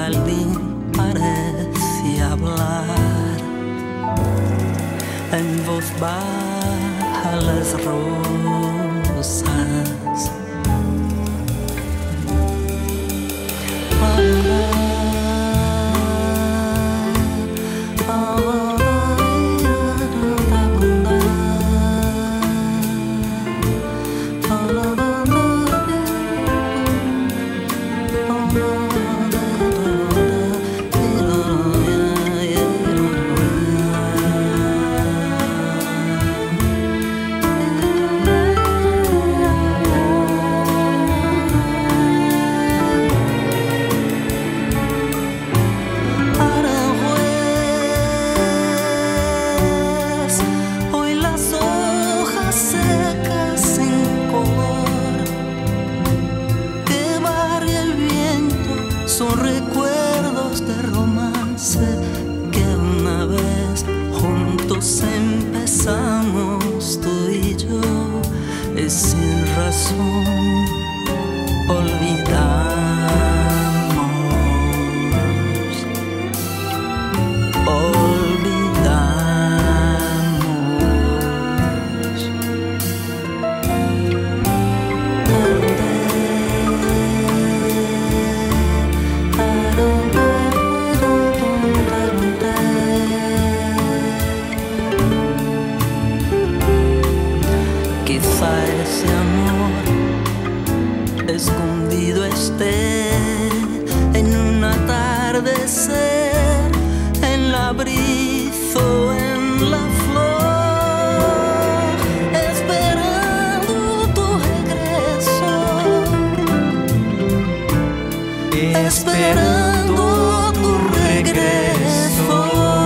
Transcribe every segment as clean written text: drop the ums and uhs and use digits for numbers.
jardín parece hablar en voz baja las rosas. Son recuerdos de romance que una vez juntos empezamos tú y yo, y sin razón olvidamos. Quizá ese amor escondido esté en un atardecer, en la brisa o en la flor, esperando tu regreso, esperando tu regreso.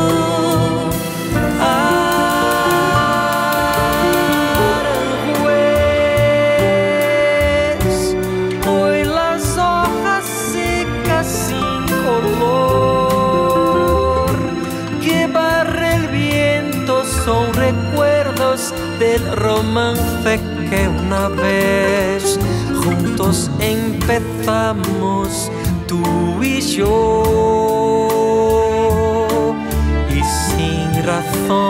Son recuerdos del romance que una vez juntos empezamos tú y yo, y sin razón